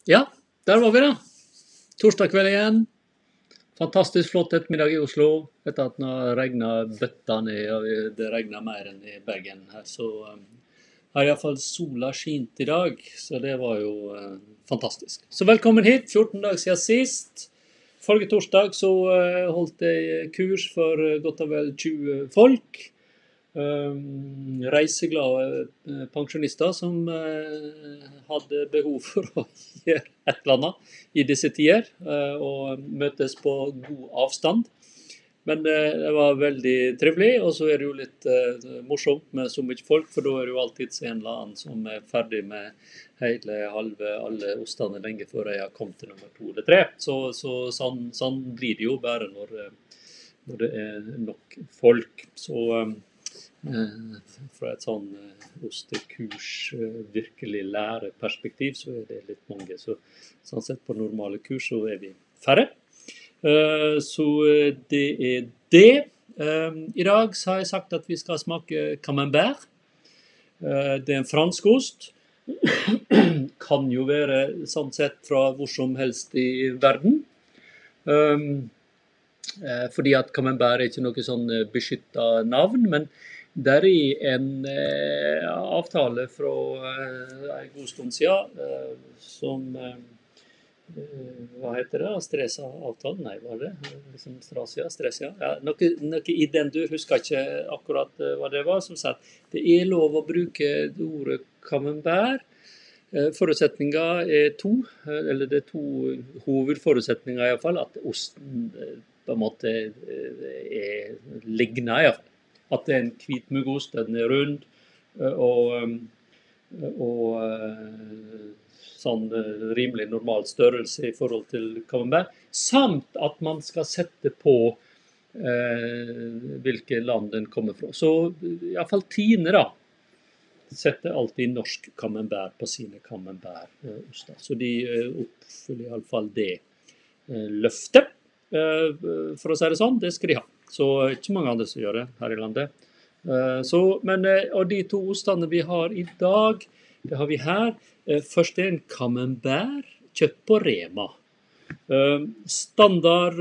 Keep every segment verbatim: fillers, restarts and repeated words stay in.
Ja, der var vi da. Torsdag kveld igjen. Fantastisk flott ettermiddag i Oslo. Etter at det har regnet bøtta ned, og det regnet mer enn i Bergen her. Så um, har i hvert fall sola skint i dag, så det var jo uh, fantastisk. Så velkommen hit, fjorten dager siden sist. Forrige torsdag så uh, holdt jeg kurs for uh, godt og vel tjue folk. Um, reiseglade uh, pensjonister som uh, hadde behov for å gjøre et eller annet i disse tider, uh, og møtes på god avstand. Men uh, det var veldig trivelig, og så er det jo litt uh, morsomt med så mye folk, for da er det jo alltid en eller annen som er ferdig med hele halve alle ostene lenge før jeg har kommet til nummer to eller tre. Så, så sånn, sånn blir det jo bare når, når det er nok folk. Så um, fra et sånn ostekurs virkelig læreperspektiv så er det litt mange, så sånn sett på normale kurs så er vi færre. Så det er det. I dag så har jeg sagt at vi skal smake Camembert. Det er en fransk ost. Kan jo være sånn sett fra hvor som helst i verden. Fordi at Camembert er ikke noe sånn beskyttet navn, men der er en eh, avtale fra eh, en god stund siden, eh, som, eh, hva heter det, Stresa-avtalen? Nei, hva er det? Liksom Strasia, Stresia? Ja, noe, noe i den dur, husker ikke akkurat eh, hva det var, som sa at det er lov å bruke ordet Camembert. Eh, forutsetninger er to, eller det er to hovedforutsetninger i hvert fall, at osten eh, på en måte eh, er liggende i hvert fall. At det er en hvit muggost, den er rund, og, og sånn rimelig normal størrelse i forhold til Camembert, samt at man skal sette på eh, hvilke land den kommer fra. Så i hvert fall Tine da, setter alltid norsk Camembert på sine Camembert-oster. Så de oppfyller i hvert fall det eh, løftet, eh, for å si det sånn, det skal de ha. Så ikke mange andre som gjør det her i landet. Så, men, og de to ostene vi har i dag, det har vi her. Først er en Camembert, kjøtt på Rema. Standard,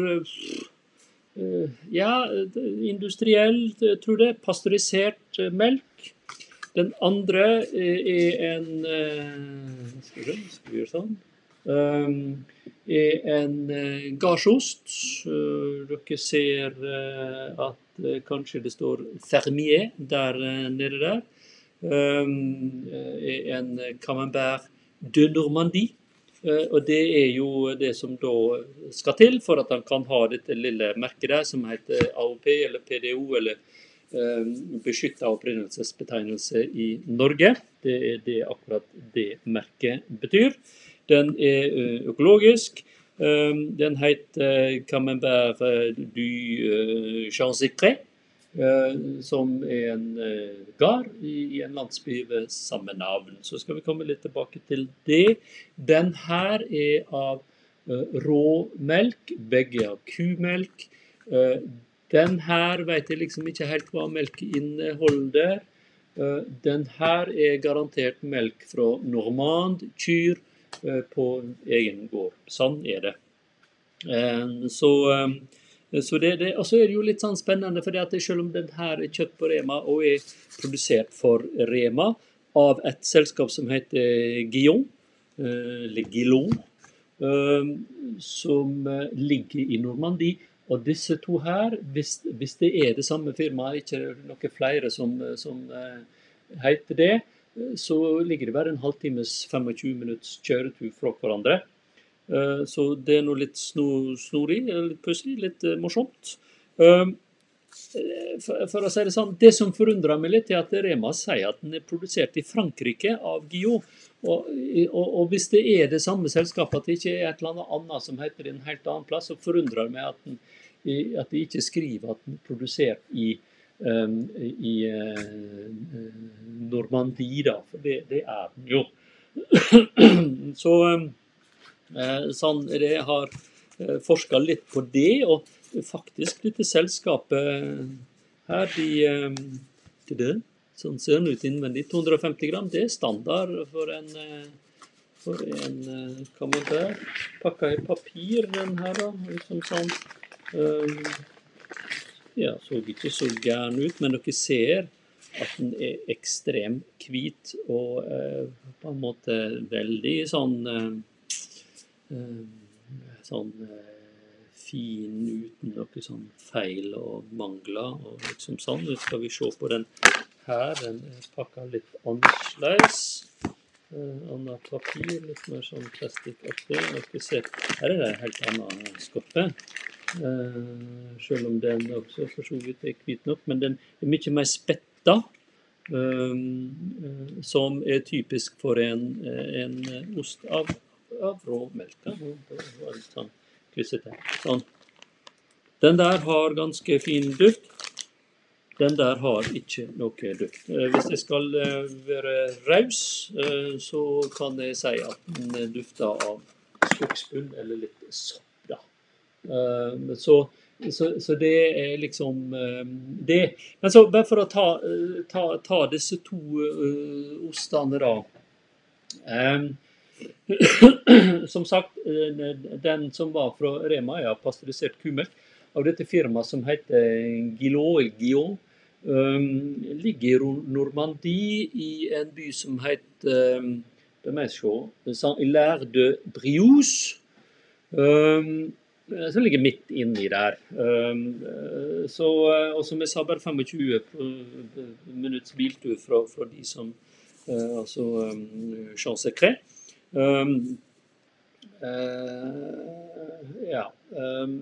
ja, industriell, tror jeg, pasteurisert melk. Den andre er en, skal vi, skal vi gjøre sånn? Um, er en uh, garsost. Uh, dere ser uh, at uh, kanskje det står fermier der uh, nede der. Um, er en Camembert de Normandie. Uh, og det er jo det som da skal til for at han kan ha dette lille merket der som heter A O P eller P D O eller uh, beskyttet opprinnelsesbetegnelse i Norge. Det er det akkurat det merket betyr. Den er økologisk. Den heter Camembert du Champs-Écrés, som er en gard i en landsby ved samme navn. Så skal vi komme litt tilbake til det. Den her er av råmelk, begge av kumelk. Den her vet jeg liksom ikke helt hva melk inneholder. Den her er garantert melk fra Normand, kyr, på egen gård. Sånn er det. Så, så det, det, og så er det jo litt sånn spennende, for at selv om den her er kjøtt på Rema og er produsert for Rema av et selskap som heter Guillon, eller Guillon, som ligger i Normandie. Og disse to her, hvis, hvis det er det samme firmaet, ikke noe flere som, som heter det, så ligger det bare en halvtimes tjuefem minutts kjøretur fra hverandre. Så det er noe litt snorig, litt pussig, litt morsomt. For å si det sånn, det som forundrer meg litt er at Rema sier at den er produsert i Frankrike av Guillaume. Og, og, og hvis det er det samme selskapet, at det ikke er et eller annet annet som heter det en helt annen plass, så forundrer det meg at, den, at de ikke skriver at den er produsert i Um, i uh, Normandie da, for det, det er den jo. Så um, uh, sånn, jeg har uh, forsket litt på det, og faktisk dette selskapet her, de, um, det, sånn ser den ut innvendig, to hundre og femti gram, det er standard for en, uh, for en uh, camembert. Pakket i papir, den her da, liksom sånn. Um, ja, så ikke så gæren ut, men dere ser at den er ekstremt hvit og uh, på en måte veldig sånn, uh, uh, sånn uh, fin uten noe sånn feil og mangler og liksom sånn. Nå skal vi se på den her, den er pakket litt annerledes. Uh, annet papir, litt mer sånn plastikaktig. Dere ser, her er det en helt annen skoppe. Uh, selv om den også for så vidt er hvit nok, men den er mye mer spetta, uh, uh, som er typisk for en, en ost av, av råmelk. Det var litt sånn klissete. Sånn. Den der har ganske fin duft. Den der har ikke noe duft. Hvis jeg skal være raus, så kan jeg si at den dufter av skogsbunn eller litt sopp da. Så, så, så det er liksom det. Men så bare for å ta, ta, ta disse to ostene da. Som sagt, den som var fra Rema er pasteurisert kumelk av dette firmaet som heter Guillaume. Um, ligger i Normandie i en by som heter um, det må jeg se, Saint-Hilaire de Briouze, um, som ligger midt inni der. Um, så, og som jeg sa, bare tjuefem minutts biltur fra, fra de som uh, altså um, Champs-Secrets. Um, uh, ja, um,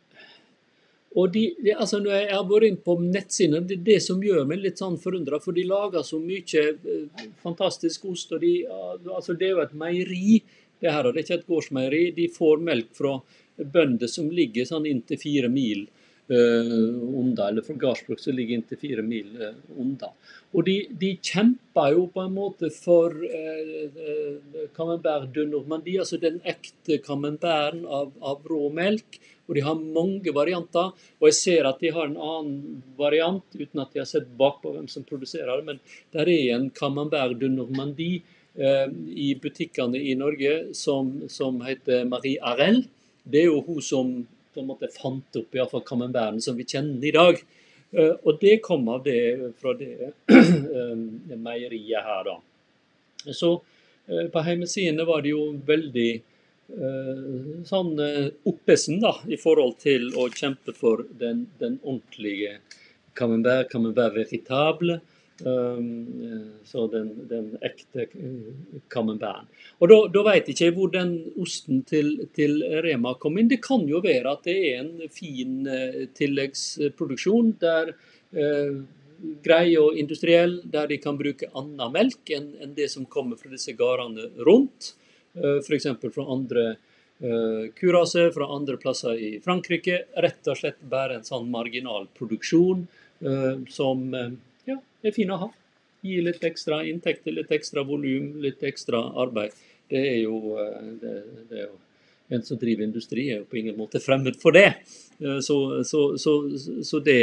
og de, de, altså når jeg har vært inn på nettsiden, det er det som gjør meg litt sånn forundret, for de lager så mye eh, fantastisk ost, og de, altså det er jo et meieri, det her, og det er ikke et gårdsmeieri, de får melk fra bønder som ligger sånn inntil fire mil eh, unna, eller fra gardsbruk som ligger inntil fire mil eh, unna. Og de, de kjemper jo på en måte for eh, Camembert de Normandie, altså den ekte camemberten av, av rå melk, og de har mange varianter, og jeg ser at de har en annen variant, uten at jeg har sett bakpå hvem som produserer det, men der er en Camembert de Normandie eh, i butikkene i Norge som, som heter Marie Arel. Det er jo hun som på en måte fant opp i hvert fall Camemberten som vi kjenner i dag. Eh, og det kom av det, fra det eh, meieriet her da. Så eh, på hjemmesidene var det jo veldig Uh, sånn uh, oppesen da, i forhold til å kjempe for den, den ordentlige camembert, camembert veritable, um, uh, så den, den ekte uh, camemberten. Og da, da vet jeg ikke hvor den osten til, til Rema kom inn. Det kan jo være at det er en fin uh, tilleggsproduksjon der uh, grei og industriell, der de kan bruke annen melk enn, enn det som kommer fra disse garene rundt. For eksempel fra andre uh, kuraser, fra andre plasser i Frankrike, rett og slett bare en sånn marginal produksjon uh, som uh, ja, er fin å ha. Gi litt ekstra inntekter, litt ekstra volum, litt ekstra arbeid. Det er jo, uh, det, det er jo en som driver industri, er jo på ingen måte fremmed for det. Uh, så, så, så, så det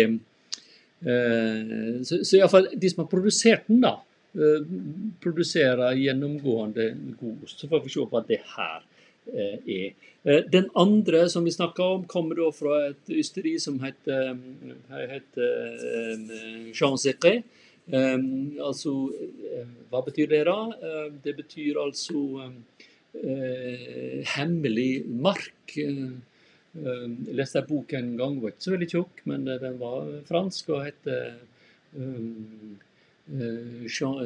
uh, så, så i hvert fall de som har produsert den da, Uh, produserer gjennomgående god ost. Så får vi se på at det her uh, er. Uh, den andre som vi snakker om kommer da fra et ysteri som heter, heter uh, Champs-Secrets. Um, altså, uh, hva betyr det da? Uh, det betyr altså um, uh, hemmelig mark. Uh, uh, jeg leste en bok en gang, var ikke så veldig tjukk, men uh, den var fransk og heter um, Uh,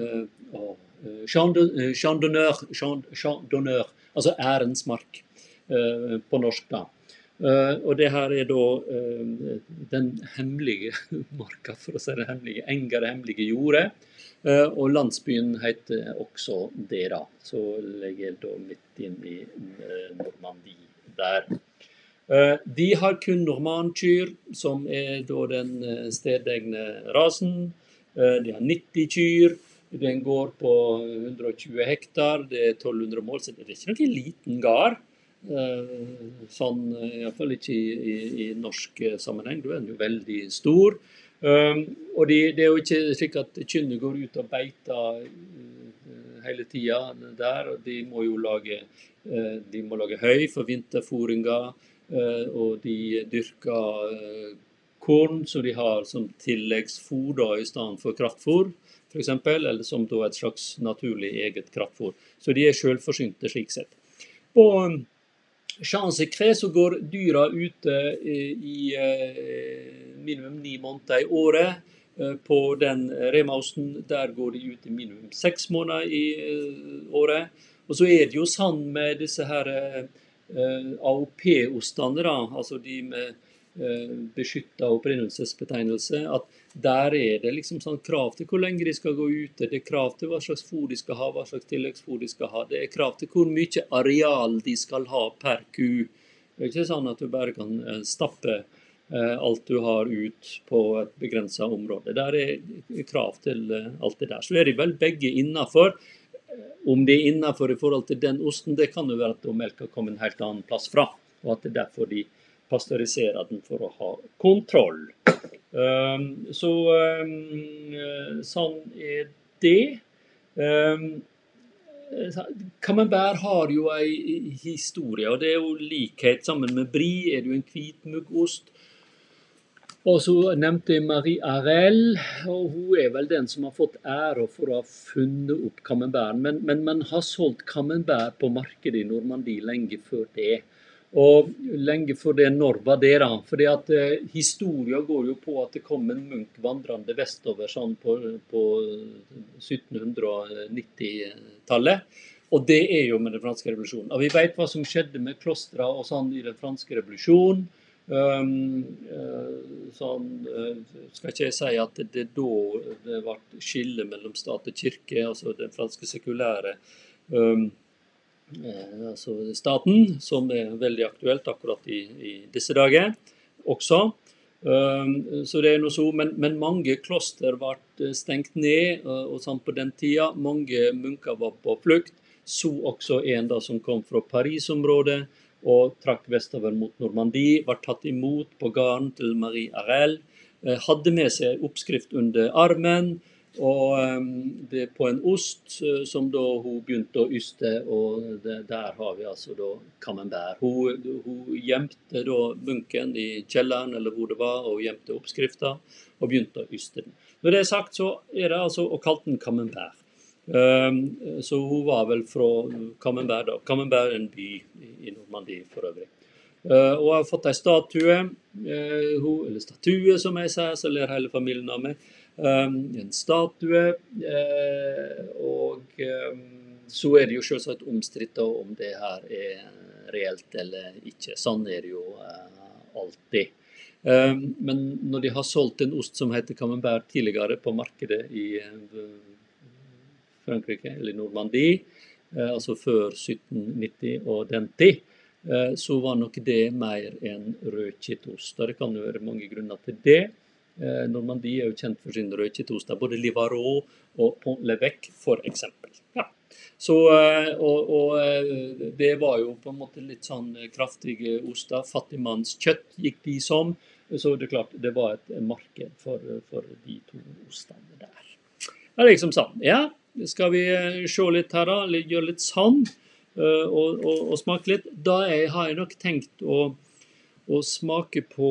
Champ d'honneur, altså ærens mark uh, på norsk da. Uh, og det her er da uh, den hemmelige marka, for å si det hemmelige, enga det hemmelige jordet, uh, og landsbyen heter også det da, så ligger jeg da midt inn i uh, Normandie der. Uh, de har kun normandkyr, som er da den uh, stedegne rasen. De har nitti kyr, den går på hundre og tjue hektar, det er tolv hundre mål, så det er ikke noen liten gard. Sånn, i hvert fall ikke i, i, i norsk sammenheng, da er den jo veldig stor. Og de, det er jo ikke slik at kyrne går ut og beiter hele tiden der, og de må jo lage, uh, de må lage høy for vinterfôringer, uh, og de dyrker uh, korn som de har som tilleggsfôr da, i stedet for kraftfôr, for eksempel, eller som da et slags naturlig eget kraftfôr. Så de er selvforsynte slik sett. På Champs-Secré så går dyra ute i uh, minimum ni måneder i året. På den Rema-osten, der går de ut i minimum seks måneder i året. Og så er det jo sånn med disse her A O P-ostene, da, altså de med beskyttet opprinnelsesbetegnelse, at der er det liksom sånn krav til hvor lenge de skal gå ute, det er krav til hva slags fôr de skal ha, hva slags tilleggsfôr de skal ha, det er krav til hvor mye areal de skal ha per ku. Det er ikke sånn at du bare kan stappe alt du har ut på et begrenset område. Der er krav til alt det der. Så er de vel begge innenfor. Om det er innenfor i forhold til den osten, det kan jo være at melka kommer en helt annen plass fra, og at det er derfor de pasteuriserer den for å ha kontroll. Um, så um, sånn er det. Um, Camembert har jo en historie, og det er jo likhet sammen med brie, er det jo en hvitmuggost. Og så nevnte jeg Marie Arel, og hun er vel den som har fått ære for å ha funnet opp Camembert, men, men man har solgt Camembert på markedet i Normandie lenge før det. Og lenge før det, når var det da? Fordi at eh, historien går jo på at det kom en munk vandrende vestover sånn på, på syttenhundre-nitti-tallet. Og det er jo med den franske revolusjonen. Og vi vet hva som skjedde med klostre og sånn i den franske revolusjonen. Um, uh, sånn, uh, skal ikke jeg si at det, det da det ble skille mellom stat og kirke, altså den franske sekulære um, uh, altså staten, som er veldig aktuelt akkurat i, i disse dager også. Um, så det er noe så, men, men mange kloster ble stengt ned, uh, og sånn på den tida, mange munker var på flukt, så også en da som kom fra Paris-området, og trakk vestover mot Normandie, var tatt imot på gården til Marie Arel, hadde med seg oppskrift under armen, og det på en ost som da hun begynte å yste, og det, der har vi altså da Camembert. Hun, hun gjemte da munken i kjelleren, eller hvor det var, og gjemte oppskriften, og begynte å yste den. Når det er sagt, så er det altså å kalle den Camembert. Um, så hun var vel fra Camembert da. Camembert er en by i Normandie for øvrig. Uh, og har fått en statue, uh, hun, eller statue som jeg sier, så ler hele familien av meg. Um, en statue, uh, og um, så er det jo selvsagt omstridt om det her er reelt eller ikke. Sånn er det jo uh, alltid. Um, men når de har solgt en ost som heter Camembert tidligere på markedet i uh, Frankrike, eller Normandie, eh, altså før sytten nitti og den tid, eh, så var nok det mer en rødkittost. Det kan jo være mange grunner til det. Eh, Normandie er jo kjent for sin rødkittost, både Livarot og Pont l'Evêque for eksempel. Ja. Så, eh, og, og det var jo på en måte litt sånn kraftige oster, fattigmanns kjøtt gikk de som, så det er klart, det var et marked for, for de to ostene der. Det er liksom sånn, ja. Skal vi se litt her da, gjøre litt sånn, og, og, og smake litt. Da jeg, har jeg nok tenkt å, å smake på,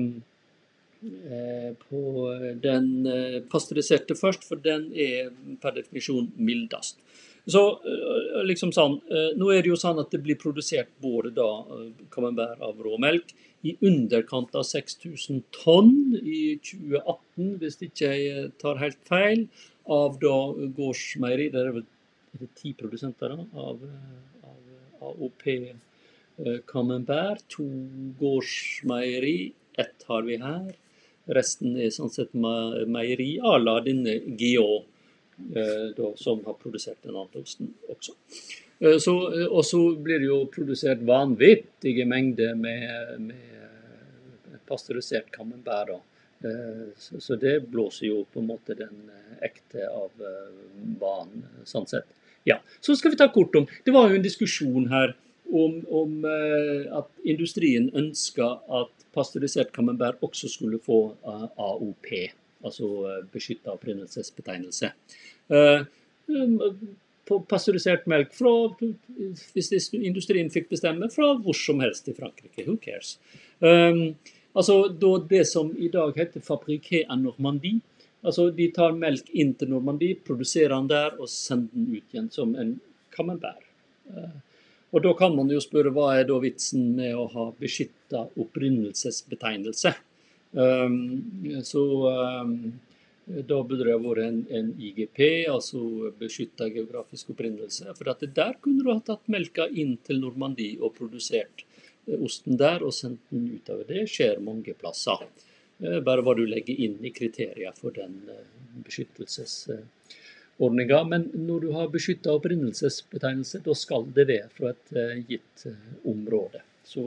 eh, på den pasteuriserte først, for den er per definisjon mildest. Så liksom sånn, nå er det jo sånn at det blir produsert både da Camembert av råmelk i underkant av seks tusen tonn i tjue atten, hvis ikke jeg tar helt feil, av da gårdsmeieri, det er vel ti produsenter da, av, av A O P Camembert, to gårdsmeieri, ett har vi her, resten er sånn sett meieri, à la denne Guillaume, da, som har produsert den andre osten også. Så, og så blir det jo produsert vanvittige mengder med, med pasteurisert Camembert da. Så, så det blåser jo på en måte den ekte av banen, sånn sett. Ja, så skal vi ta kort om, det var jo en diskusjon her om, om at industrien ønsket at pasteurisert Camembert også skulle få A O P, altså beskyttet opprinnelsesbetegnelse. på pasteurisert melk fra, hvis industrien fikk bestemme, fra hvor som helst i Frankrike. Who cares? Um, altså, da det som i dag heter Fabriqué en Normandie, altså de tar melk inn til Normandie, produserer den der og sender den ut igjen som en camembert. Uh, og da kan man jo spørre, hva er da vitsen med å ha beskyttet opprinnelsesbetegnelse? Um, så um, da burde det vært en, en I G P, altså beskyttet geografisk opprinnelse, for at der kunne du ha tatt melka inn til Normandie og produsert osten der og sendt den utover. Det skjer mange plasser. Bare hva du legger inn i kriterier for den beskyttelsesordningen. Men når du har beskyttet opprinnelsesbetegnelse, da skal det være fra et gitt område. Så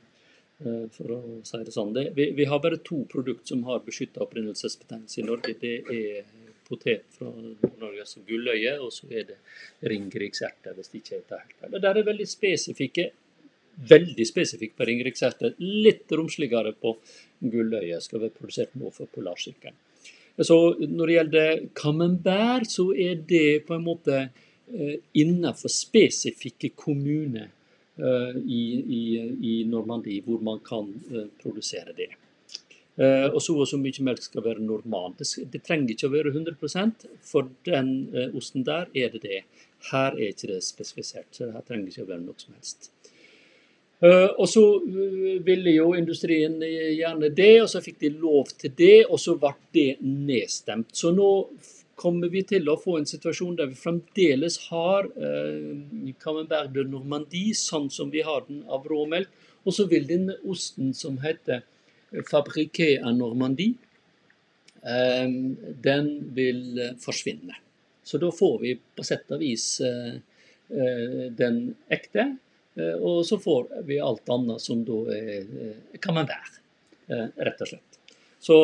for å si det sånn, det, vi, vi har bare to produkter som har beskyttet opprinnelsesbetegnelse i Norge. Det er potet fra Norge, altså gulløye, og så er det ringrikserter, hvis det ikke heter helt. Det der er veldig spesifikke, veldig spesifikt på ringrikserter, litt romsligere på gulløye, skal være produsert nå for polarsirkelen. Så når det gjelder camembert, så er det på en måte innenfor spesifikke kommuner I, i, i Normandie, hvor man kan uh, produsere det. Uh, og så og så mye melk skal være normal. Det, det trenger ikke å være hundre prosent, for den uh, osten der er det det. Her er ikke det spesifisert, så her trenger ikke å være noe som helst. Uh, og så uh, ville jo industrien gjerne det, og så fikk de lov til det, og så ble det nedstemt. Så nå kommer vi til å få en situasjon der vi fremdeles har eh, Camembert de Normandie, sånn som vi har den av råmelk, og så vil denne osten som heter Fabriqué en Normandie, eh, den vil forsvinne. Så da får vi på sett og vis eh, den ekte, eh, og så får vi alt annet som da er eh, Camembert, eh, rett og slett. Så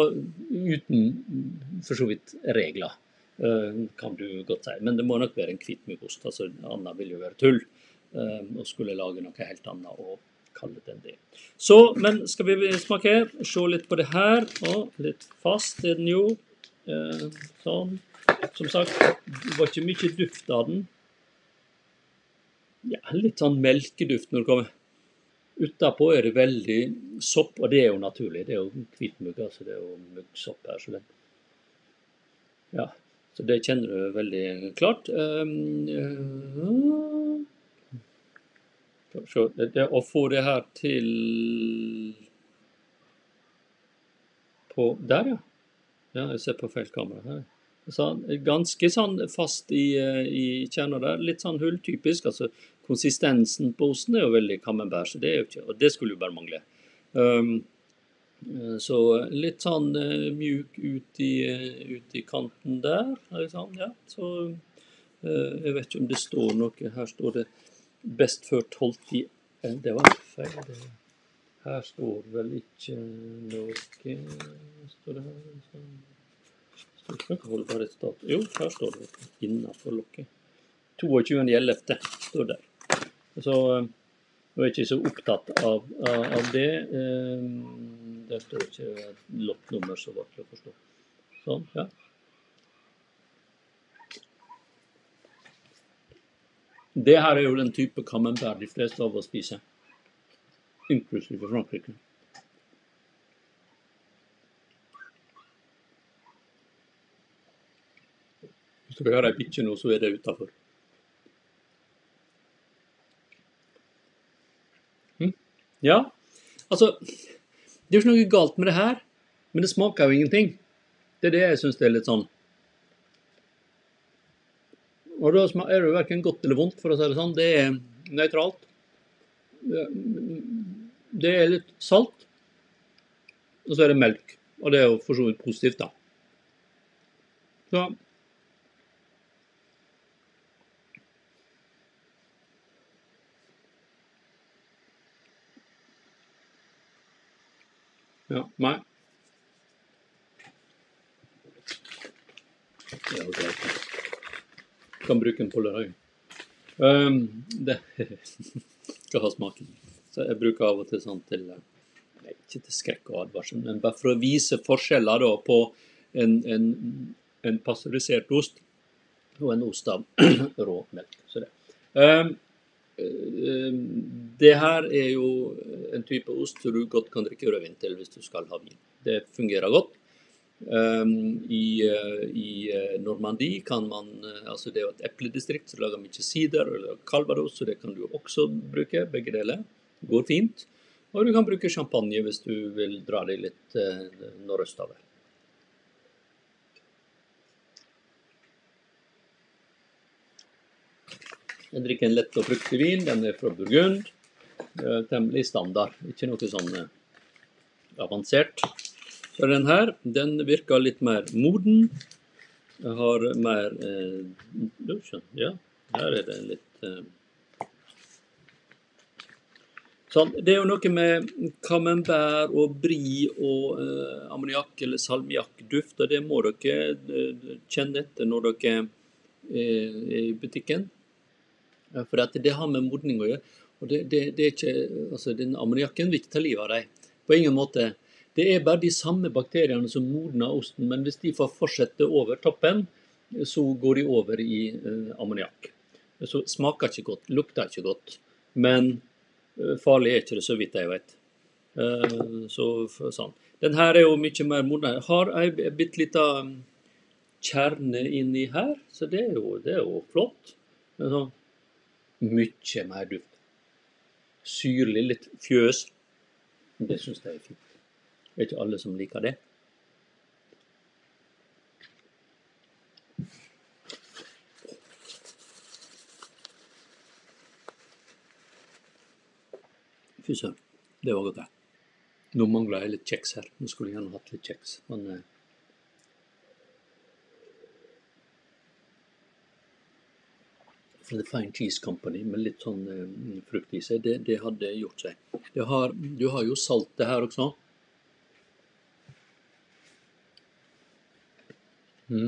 uten for så vidt regler. Uh, kan du godt si, men det må nok være en kvittmuggost, altså annet vil jo være tull, uh, og skulle lage noe helt annet og kalle den det. Så, men skal vi smake, se litt på det her, og litt fast er den jo, uh, sånn, som sagt, det var ikke mye duft av den, ja, litt sånn melkeduft når det kommer. Utenpå er det veldig sopp, og det er jo naturlig, det er jo kvittmugg, altså det er jo muggsopp her, så det, ja, så det kjenner du veldig klart. Um, uh, det, å få det her til på, der ja. Ja, jeg ser på feil kamera her. Så, ganske sånn fast i, i kjerner der, litt sånn hulltypisk, altså konsistensen på osten er jo veldig camembert, så det er jo ikke, og det skulle jo bare mangle. Um, Så litt sånn uh, mjuk ut i, uh, ut i kanten der, sånn, ja. Så uh, jeg vet ikke om det står noe, her står det best før tolv i, uh, det var feil, det. Her står vel ikke noe, står det her, sånn. Står det noe holdbarhet stat? Jo, her står det innenfor lokket. tjueåtte ellevte står der. Så uh, jeg er ikke så opptatt av, av, av det. Uh, Der står ikke et lottnummer så vanskelig å forstå. Sånn, ja. Det her er jo den type camembert de fleste av oss spiser. Inklusive Frankrike. Hvis dere har en bikkje nå, så er det utenfor. Hm? Ja, altså... Det er jo ikke noe galt med det her, men det smaker jo ingenting. Det er det jeg synes det er litt sånn. Og da er det jo hverken godt eller vondt, for å si det sånn. Det er nøytralt. Det er litt salt. Og så er det melk. Og det er jo for så vidt positivt da. Så. Ja, nei. Ja, ok. Kan bruke en pollerøy. Um, det skal ha smaken. Så jeg bruker av og til sånn til, nei, ikke til skrekk og advarsel, men bare for å vise forskjeller da på en, en, en pasteurisert ost og en ost av rå melk. Så det. Um, um, det her er jo en type ost som du godt kan drikke rødvin til hvis du skal ha vin. Det fungerer godt. Um, i, uh, I uh, Normandie kan man, uh, altså det er jo et epledistrikt, så lager mye sider eller calvados, så det kan du også bruke, begge deler. Det går fint. Og du kan bruke champagne hvis du vil dra deg litt uh, nordøstover. Jeg drikker en lett og fruktig vin, den er fra Burgund, temmelig standard, ikke noe sånn avansert. Så den her, den virker litt mer moden, jeg har mer, eh, ja, her er det litt, eh. sånn, det er jo noe med camembert og brie og eh, ammoniak eller salmiakduft, og det må dere eh, kjenne etter når dere er i butikken. For at det har med modning å gjøre, og det, det, det er ikke, altså den ammoniakken vil ikke ta livet av deg, på ingen måte. Det er bare de samme bakteriene som modner osten, men hvis de får fortsette over toppen, så går de over i uh, ammoniak. Så smaker ikke godt, lukter ikke godt, men uh, farlig er ikke det så vidt jeg vet. Uh, så sånn. Den her er jo mye mer modner. Har jeg bitt litt av kjerne inni her, så det er jo, det er jo flott. Sånn. Mye mer duft. Syrlig, litt fjøs. Det synes jeg er fint. Det er ikke alle som liker det. Fy søren, det var godt det. Nå mangler jeg litt kjeks her. Nå skulle jeg gjerne hatt litt kjeks. Men fra The Fine Cheese Company med litt sånn uh, frukt i seg, det, det hadde gjort seg. Det har, du har jo salt det her også. Mm.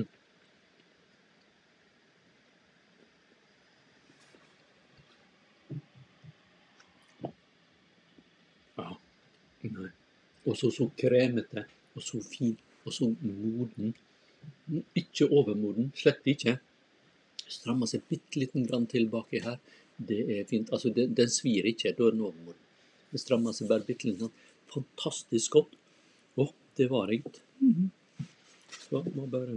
Ja, nei. Og så så kremete, og så fin, og så moden. Ikke overmoden, slett ikke. Strammer seg bitte liten grann tilbake her. Det er fint. Altså, det, den svir ikke, da er den overmoden. Det strammer seg bare bitte liten. Fantastisk godt. Å, det var rigt. Mm-hmm. Så må bare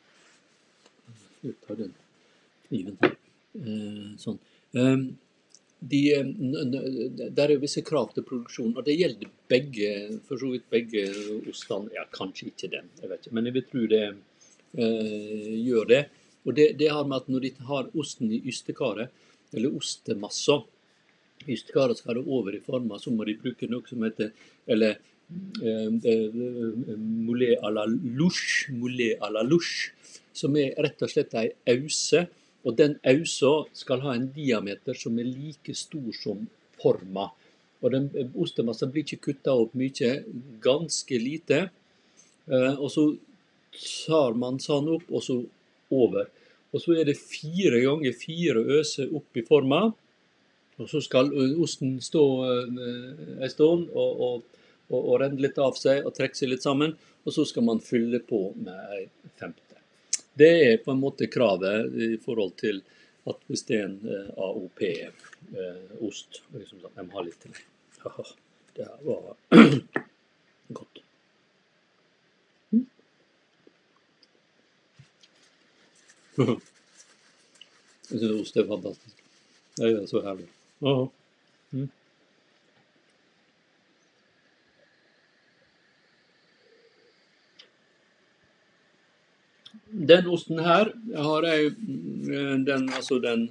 ut av den kniven her. Eh, sånn. Eh, de, der er visse krav til produksjon, og det gjelder begge, for så vidt begge ostene. Ja, kanskje ikke den, jeg vet ikke. Men jeg vil tro det eh, gjør det. Og det, det har med at når de har osten i ystekaret, eller ostemassa, i ystekaret skal det over i forma, så må de bruke noe som heter, eller eh, moulet à la louche, moulet à la louche, som er rett og slett en ause, og den ausa skal ha en diameter som er like stor som forma. Og den ostemassa blir ikke kuttet opp mye, ganske lite, eh, og så tar man sånn opp, og så over. Og så er det fire ganger fire øse opp i forma, og så skal osten stå en stund og, og, og, og renne litt av seg og trekke seg litt sammen, og så skal man fylle på med en femte. Det er på en måte kravet i forhold til at hvis det er en uh, A O P-ost, uh, liksom sånn, jeg må ha litt til. Det her var godt. Jeg synes ost er fantastisk. Det er så herlig. Mm. Den osten her har jeg, den, altså den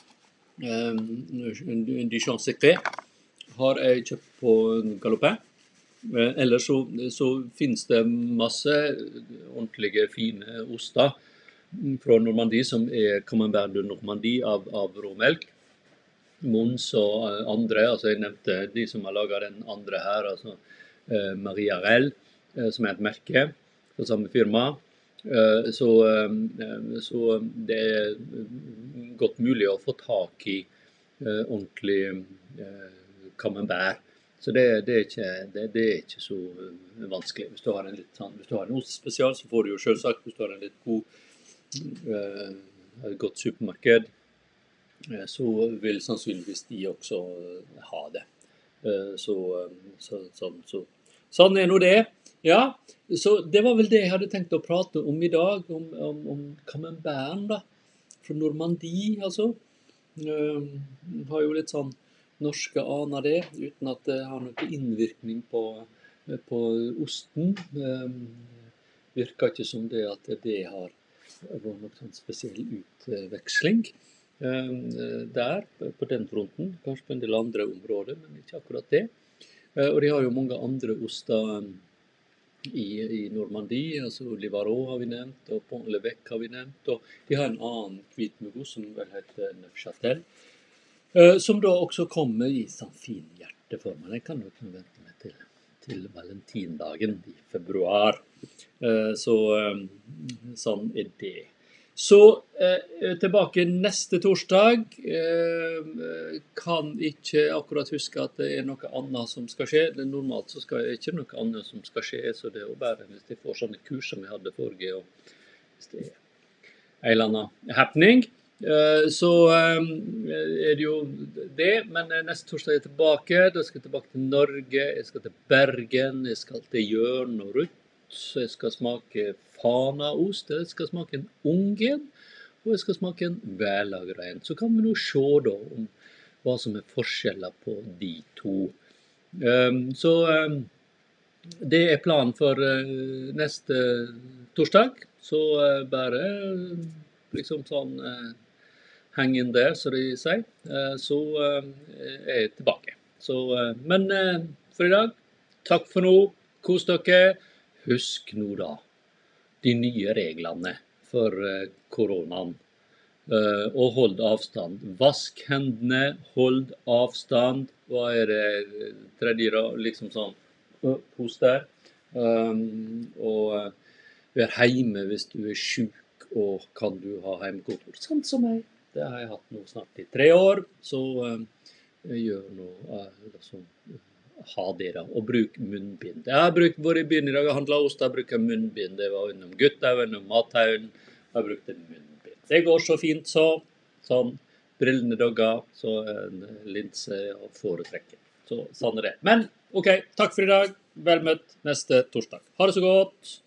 um, Dijon Secret, har jeg kjøpt på Galopin. Ellers så, så finnes det masse ordentlige, fine oster fra Normandie, som er Camembert de Normandie av, av råmelk. Mons og andre, altså jeg nevnte de som har laget den andre her, altså eh, Maria Rell, eh, som er et merke på samme firma. Eh, så, eh, så det er godt mulig å få tak i eh, ordentlig eh, Camembert. Så det, det, er ikke, det, det er ikke så vanskelig. Hvis du har en litt sånn, hvis du har en ost spesial, så får du jo selvsagt, hvis du har en litt god Uh, et godt supermarked, så vil sannsynligvis de også ha det. Så, så, sånn, så, sånn er nå det. Ja, så det var vel det jeg hadde tenkt å prate om i dag, om, om, om Camembert da, fra Normandie, altså. Jeg har jo litt sånn norske aner det, uten at det har noen innvirkning på, på osten. Virker ikke som det at det har vært noen sånn spesiell utveksling der, på den fronten. Kanskje på en del andre områder, men ikke akkurat det. Og de har jo mange andre oster i, i Normandie, altså Livarot har vi nevnt, og Pont-l'Evêque har vi nevnt, og de har en annen hvitmuggost som vel heter Neufchâtel, som da også kommer i sånn fin hjerteform. Jeg kan jo ikke vente meg til, til valentindagen i februar. Så sånn er det. Så tilbake neste torsdag. Kan ikke akkurat huske at det er noe annet som skal skje. Normalt så skal det ikke noe annet som skal skje, så det er jo bare hvis de får sånne kurs som vi hadde forrige, og hvis det er en eller annen happening. Så er det jo det, men neste torsdag er jeg tilbake. Da skal jeg tilbake til Norge, jeg skal til Bergen, jeg skal til Jørn og Ruth, jeg skal smake fanaost, jeg skal smake en ungen, og jeg skal smake en vellagra en. Så kan vi nå se da om hva som er forskjeller på de to. Så det er planen for neste torsdag, så bare liksom sånn hang in der, så de sier, så er jeg tilbake. Så, men for i dag, takk for nå, kos dere, husk nå da, de nye reglene for koronaen, og hold avstand. Vask hendene, hold avstand, hva er det tredje da, liksom sånn, hos der, og vær hjemme hvis du er syk, og kan du ha hjemmekontor, sånn som meg. Det har jeg hatt nå snart i tre år, så jeg gjør noe, altså, ha det da, og bruk munnbind. Jeg har brukt vår i byen i dag, jeg handlet ost, jeg bruker munnbind, det var innom Gutthauen og Mathaugen, jeg brukte munnbind. Det går så fint så, sånn, brillene dogger, så en linse å foretrekke. Så sånn er det. Men, ok, takk for i dag, vel møtt neste torsdag. Ha det så godt!